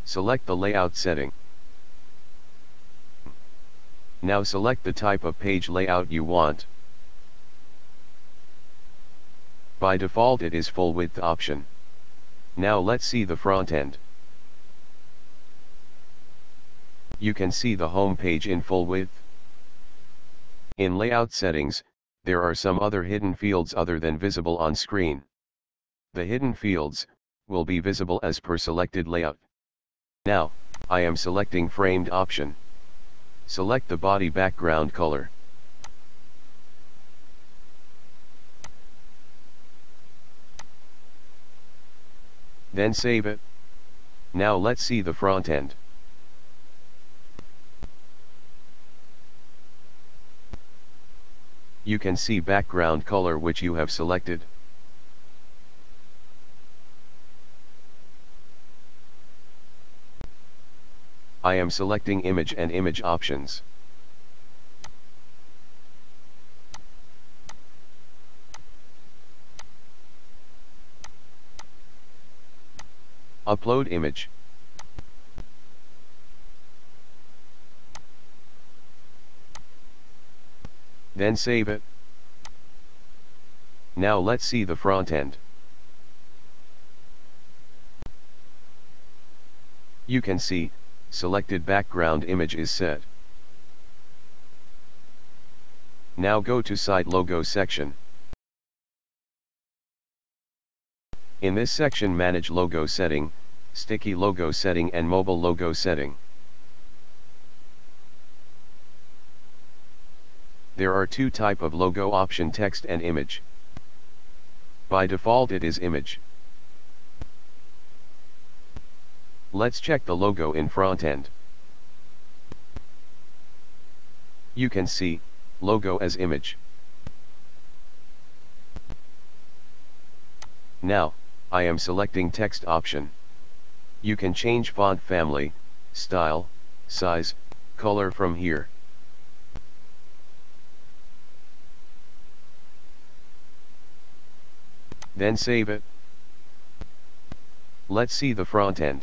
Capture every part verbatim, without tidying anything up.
Select the layout setting. Now select the type of page layout you want. By default it is full width option. Now let's see the front end. You can see the home page in full width. In layout settings, there are some other hidden fields other than visible on screen. The hidden fields will be visible as per selected layout. Now, I am selecting framed option. Select the body background color. Then save it. Now let's see the front end. You can see background color which you have selected. I am selecting image and image options. Upload image. Then save it. Now let's see the front end. You can see, selected background image is set. Now go to site logo section. In this section manage logo setting, sticky logo setting and mobile logo setting. There are two type of logo option, text and image. By default it is image. Let's check the logo in front end. You can see, logo as image. Now, I am selecting text option. You can change font family, style, size, color from here. Then save it. Let's see the front end.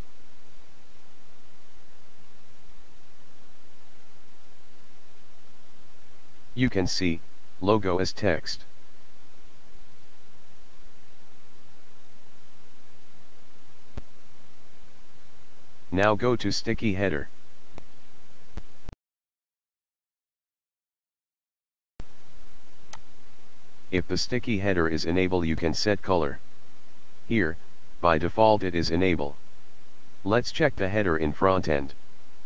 You can see, logo as text. Now go to sticky header. If the sticky header is enable, you can set color. Here, by default it is enable. Let's check the header in front end.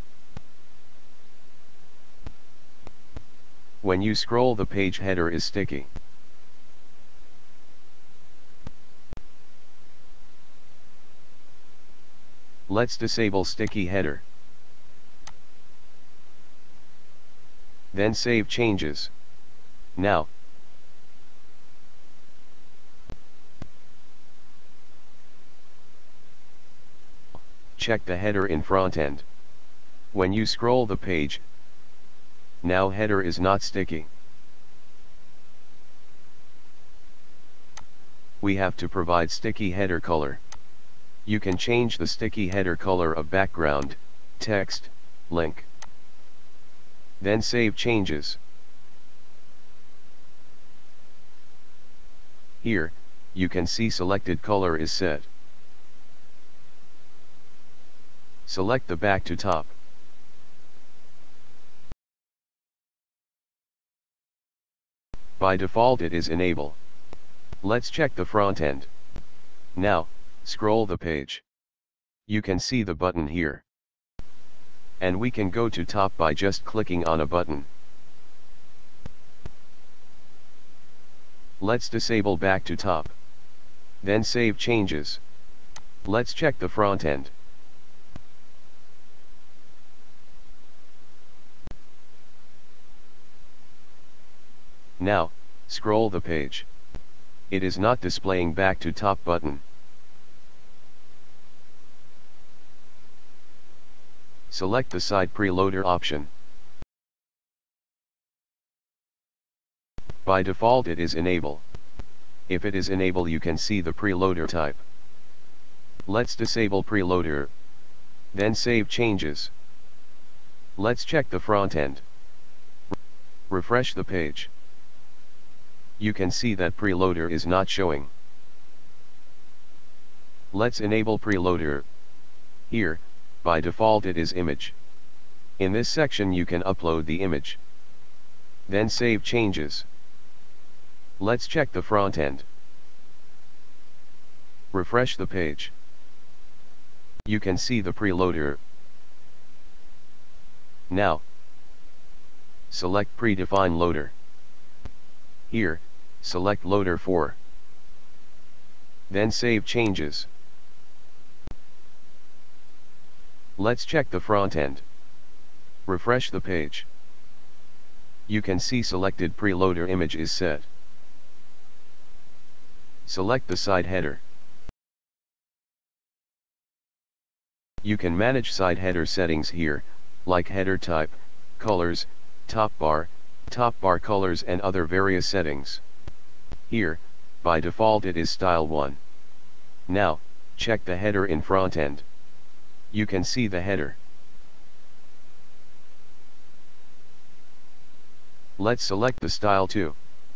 When you scroll the page, header is sticky. Let's disable sticky header. Then save changes. Now, check the header in front end. When you scroll the page, now header is not sticky. We have to provide sticky header color. You can change the sticky header color of background, text, link. Then save changes. Here, you can see selected color is set. Select the back to top. By default it is enable. Let's check the front end. Now, scroll the page. You can see the button here. And we can go to top by just clicking on a button. Let's disable back to top. Then save changes. Let's check the front end. Now, scroll the page. It is not displaying back to top button. Select the site preloader option. By default it is enable. If it is enable, you can see the preloader type. Let's disable preloader. Then save changes. Let's check the front end. Refresh the page. You can see that preloader is not showing. Let's enable preloader. Here, by default it is image. In this section you can upload the image. Then save changes. Let's check the front end. Refresh the page. You can see the preloader. Now, select predefine loader. Here, select loader four. Then save changes. Let's check the front end. Refresh the page. You can see selected preloader image is set. Select the side header. You can manage side header settings here, like header type, colors, top bar, top bar colors and other various settings. Here, by default it is style one. Now, check the header in front end. You can see the header. Let's select the style two.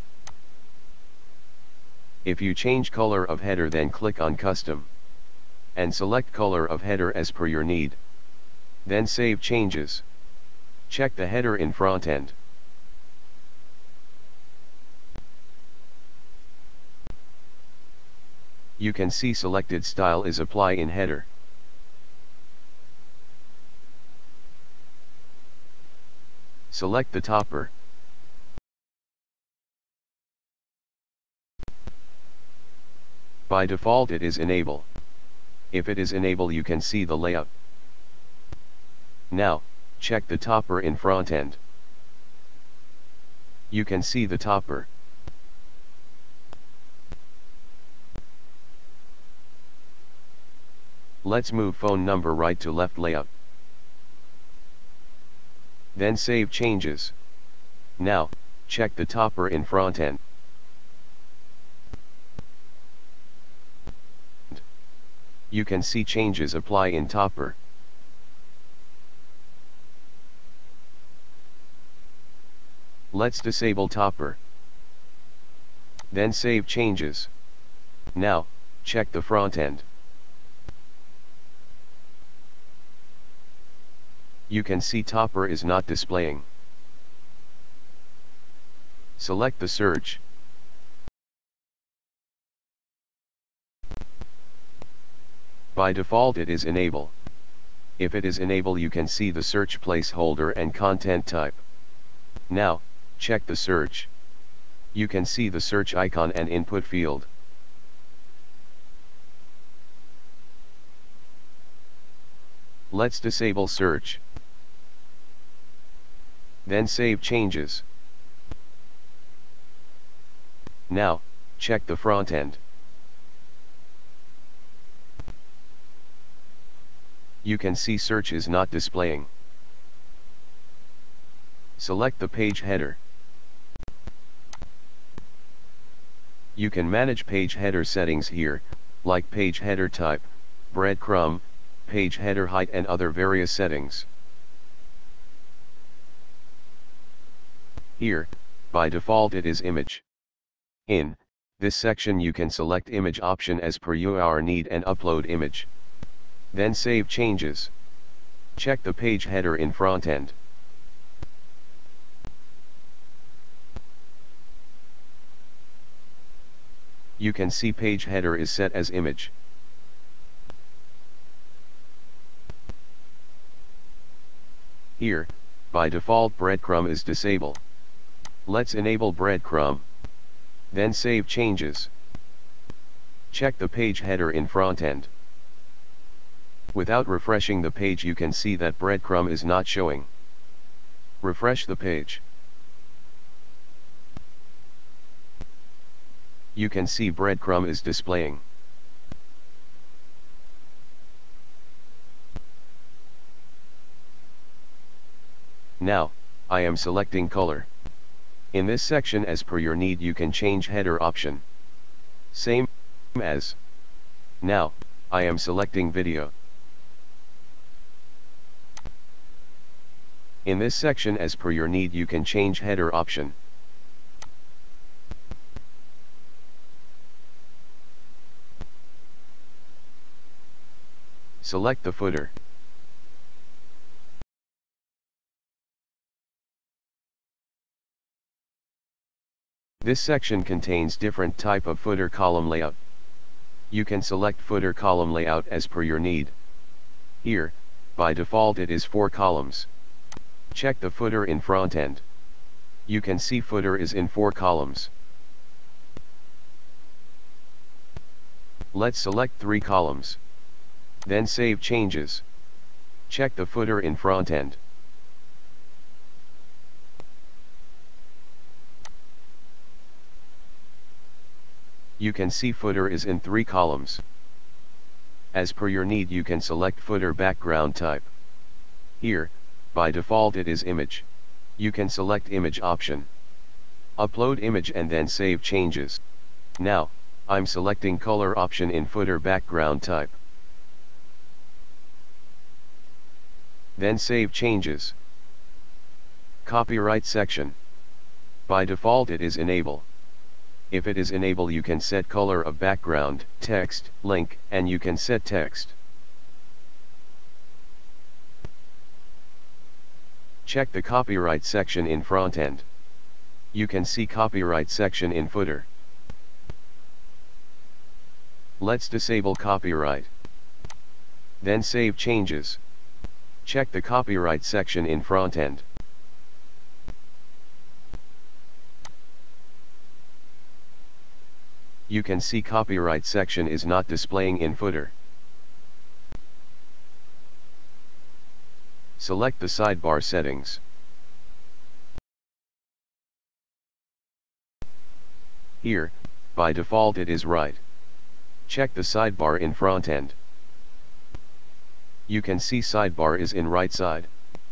If you change color of header, then click on custom. And select color of header as per your need. Then save changes. Check the header in front end. You can see selected style is apply in header. Select the topper. By default it is enable. If it is enable you can see the layout. Now, check the topper in front end. You can see the topper. Let's move phone number right to left layout. Then save changes. Now, check the topper in front end. You can see changes apply in topper. Let's disable topper. Then save changes. Now, check the front end. You can see topper is not displaying. Select the search. By default it is enable. If it is enable you can see the search placeholder and content type. Now, check the search. You can see the search icon and input field. Let's disable search. Then save changes. Now, check the front end. You can see search is not displaying. Select the page header. You can manage page header settings here, like page header type, breadcrumb, page header height and other various settings. Here, by default it is image. In this section you can select image option as per your need and upload image. Then save changes. Check the page header in front end. You can see page header is set as image. Here, by default breadcrumb is disabled. Let's enable breadcrumb. Then save changes. Check the page header in front end. Without refreshing the page you can see that breadcrumb is not showing. Refresh the page. You can see breadcrumb is displaying. Now, I am selecting color. In this section as per your need you can change header option. Same as. Now, I am selecting video. In this section, as per your need, you can change header option. Select the footer. This section contains different type of footer column layout. You can select footer column layout as per your need. Here, by default it is four columns. Check the footer in front end. You can see footer is in four columns. Let's select three columns. Then save changes. Check the footer in front end. You can see footer is in three columns. As per your need, you can select footer background type. Here, by default it is image. You can select image option. Upload image and then save changes. Now, I'm selecting color option in footer background type. Then save changes. Copyright section. By default it is enable. If it is enable, you can set color of background, text, link, and you can set text. Check the copyright section in front end. You can see copyright section in footer. Let's disable copyright. Then save changes. Check the copyright section in front end. You can see copyright section is not displaying in footer. Select the sidebar settings. Here, by default it is right. Check the sidebar in front end. You can see sidebar is in right side.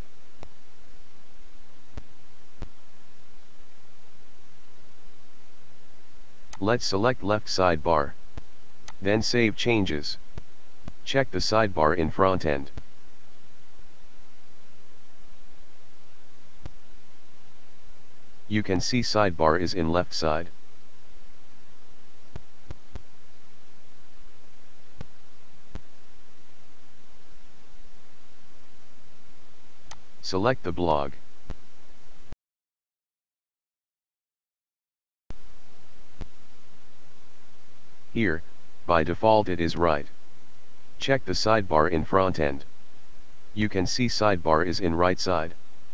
Let's select left sidebar. Then save changes. Check the sidebar in front end. You can see sidebar is in left side. Select the blog. Here, by default it is right. Check the sidebar in front end. You can see sidebar is in right side.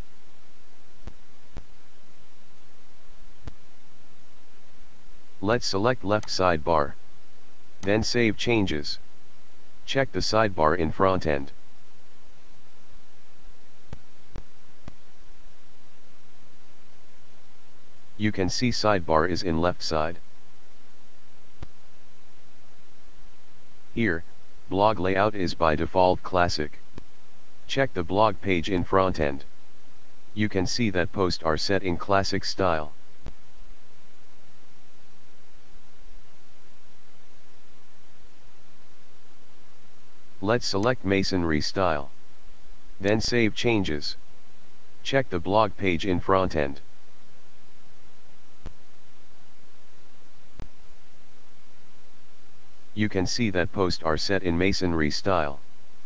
Let's select left sidebar. Then save changes. Check the sidebar in front end. You can see sidebar is in left side. Here, blog layout is by default classic. Check the blog page in front end. You can see that posts are set in classic style. Let's select masonry style. Then save changes. Check the blog page in front end. You can see that posts are set in masonry style.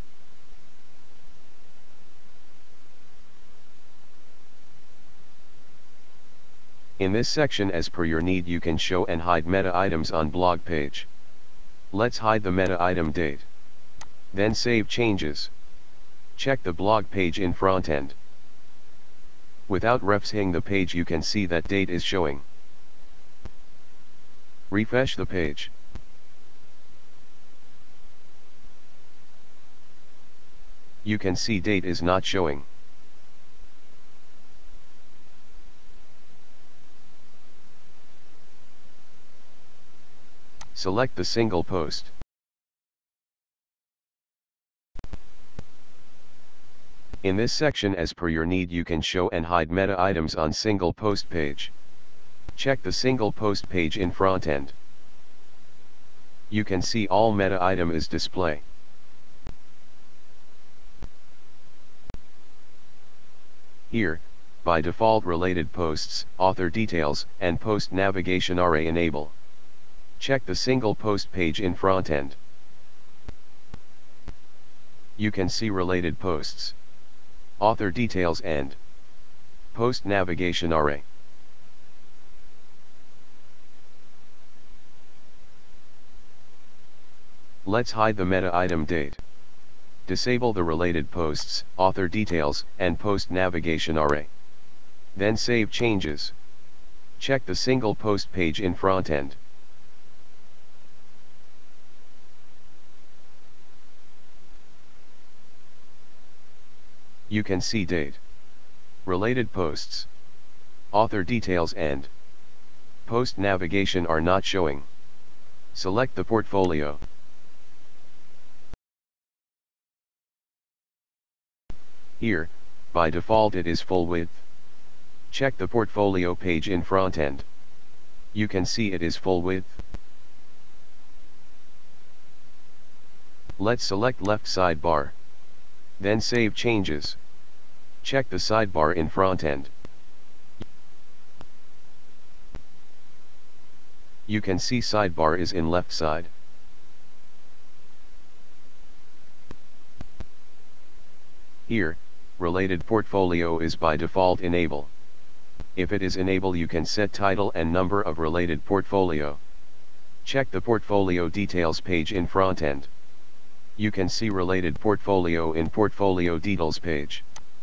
In this section, as per your need, you can show and hide meta items on blog page. Let's hide the meta item date. Then save changes. Check the blog page in front end. Without refreshing the page, you can see that date is showing. Refresh the page. You can see date is not showing. Select the single post. In this section, as per your need, you can show and hide meta items on single post page. Check the single post page in front end. You can see all meta item is display. Here, by default related posts, author details, and post navigation are enable. Check the single post page in front end. You can see related posts, author details and post navigation array. Let's hide the meta item date. Disable the related posts, author details, and post navigation array. Then save changes. Check the single post page in front end. You can see date, related posts, author details and post navigation are not showing. Select the portfolio. Here, by default it is full width. Check the portfolio page in front end. You can see it is full width. Let's select left sidebar. Then save changes. Check the sidebar in front end. You can see sidebar is in left side. Here, related portfolio is by default enable. If it is enable, you can set title and number of related portfolio. Check the portfolio details page in front end. You can see related portfolio in portfolio details page.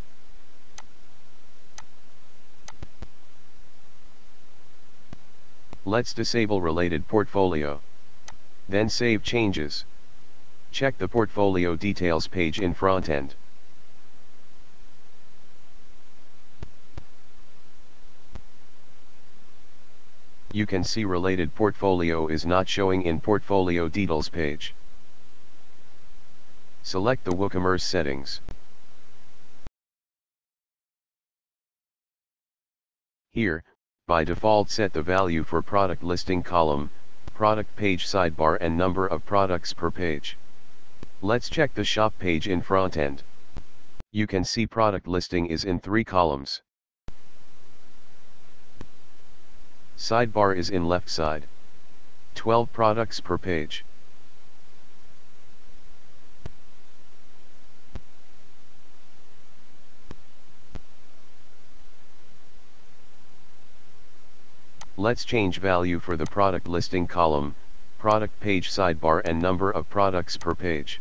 Let's disable related portfolio. Then save changes. Check the portfolio details page in front end. You can see related portfolio is not showing in portfolio details page. Select the WooCommerce settings. Here, by default set the value for product listing column, product page sidebar and number of products per page. Let's check the shop page in front end. You can see product listing is in three columns. Sidebar is in left side. twelve products per page. Let's change value for the product listing column, product page sidebar and number of products per page.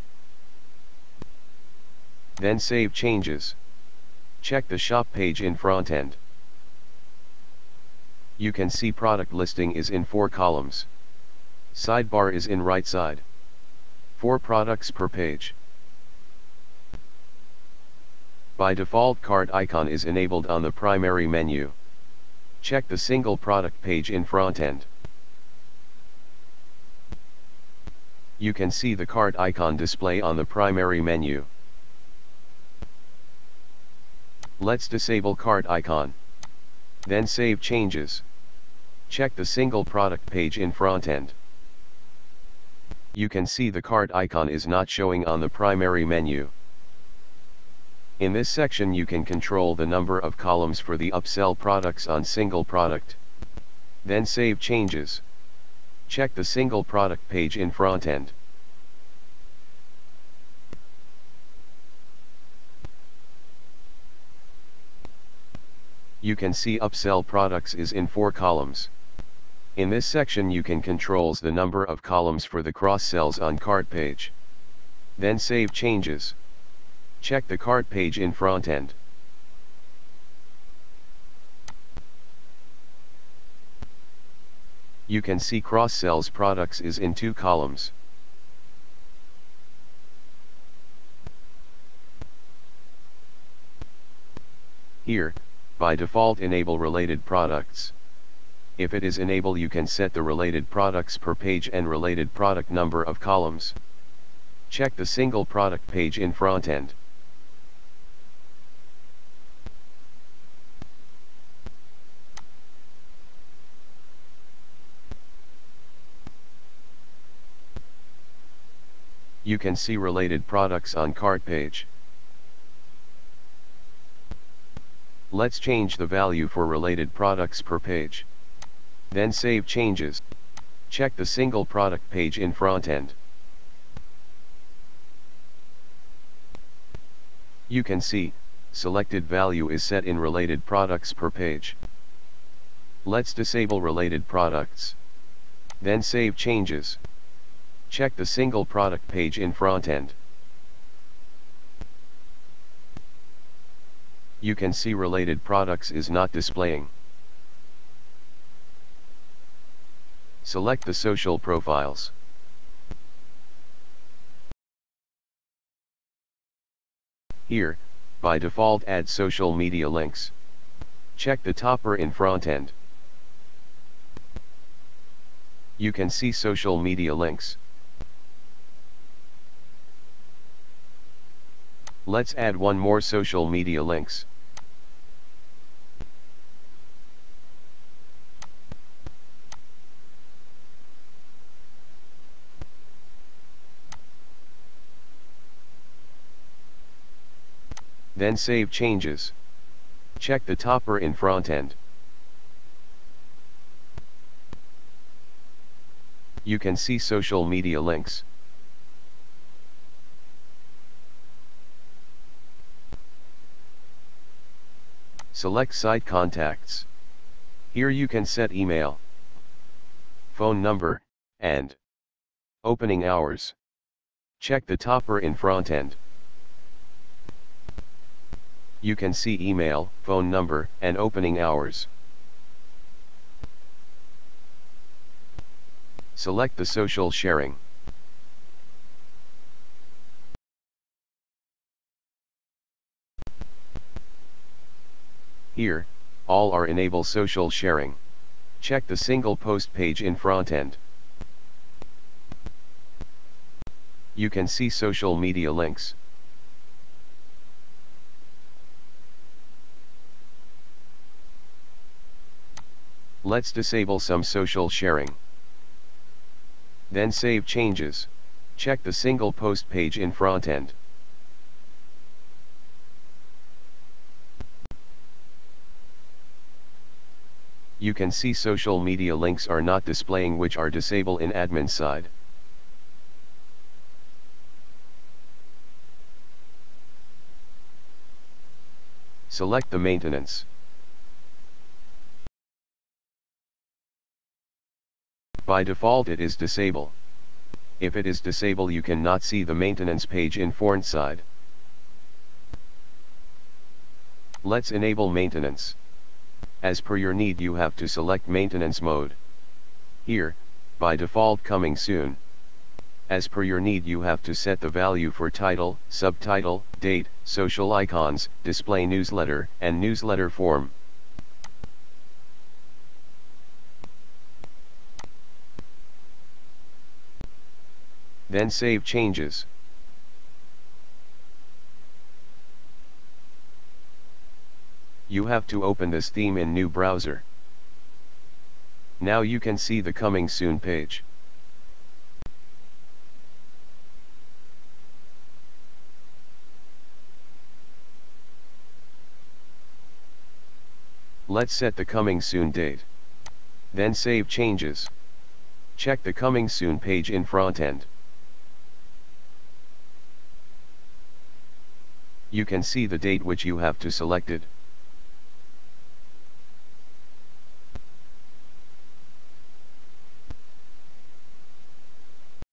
Then save changes. Check the shop page in front end. You can see product listing is in four columns. Sidebar is in right side. four products per page. By default cart icon is enabled on the primary menu. Check the single product page in front end. You can see the cart icon display on the primary menu. Let's disable cart icon. Then save changes. Check the single product page in front end. You can see the cart icon is not showing on the primary menu. In this section you can control the number of columns for the upsell products on single product. Then save changes. Check the single product page in front end. You can see upsell products is in four columns. In this section you can controls the number of columns for the cross sells on cart page. Then save changes. Check the cart page in front end. You can see cross sells products is in two columns. Here, by default enable related products. If it is enable, you can set the related products per page and related product number of columns. Check the single product page in front end. You can see related products on cart page. Let's change the value for related products per page. Then save changes. Check the single product page in front end. You can see, selected value is set in related products per page. Let's disable related products. Then save changes. Check the single product page in front end. You can see related products is not displaying. Select the social profiles. Here, by default add social media links. Check the topper in front end. You can see social media links. Let's add one more social media links. Then save changes. Check the topper in front end. You can see social media links. Select site contacts. Here you can set email, phone number, and opening hours. Check the topper in front end. You can see email, phone number, and opening hours. Select the social sharing. Here, all are enable social sharing. Check the single post page in front end. You can see social media links. Let's disable some social sharing. Then save changes. Check the single post page in front end. You can see social media links are not displaying, which are disabled in admin side. Select the maintenance. By default it is disabled. If it is disabled you cannot see the maintenance page in front side. Let's enable maintenance. As per your need you have to select maintenance mode. Here, by default coming soon. As per your need you have to set the value for title, subtitle, date, social icons, display newsletter, and newsletter form. Then save changes. You have to open this theme in new browser. Now you can see the coming soon page. Let's set the coming soon date. Then save changes. Check the coming soon page in front end. You can see the date which you have to selected.